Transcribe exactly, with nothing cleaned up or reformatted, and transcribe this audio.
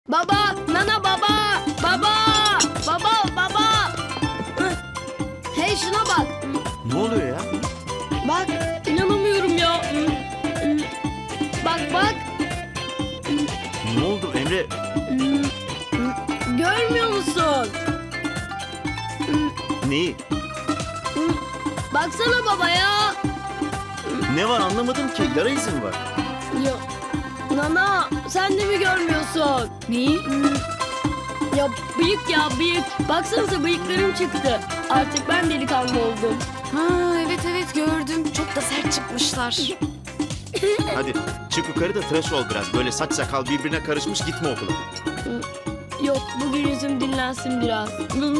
Baba, Nana baba, baba, baba, baba. Hey şuna bak. Ne oluyor ya? Bak, inanamıyorum ya. Bak bak. Ne oldu Emre? Görmüyor musun? Neyi? Baksana baba ya. Ne var anlamadım ki. Yara izi mi var? Ya, Nana sen de mi görmüyorsun? Neyi? Ya bıyık ya bıyık. Baksanıza bıyıklarım çıktı. Artık ben delikanlı oldum. Ha evet evet gördüm. Çok da sert çıkmışlar. Hadi çık yukarı da tıraş ol biraz. Böyle saç sakal birbirine karışmış gitme okula. Yok bugün yüzüm dinlensin biraz.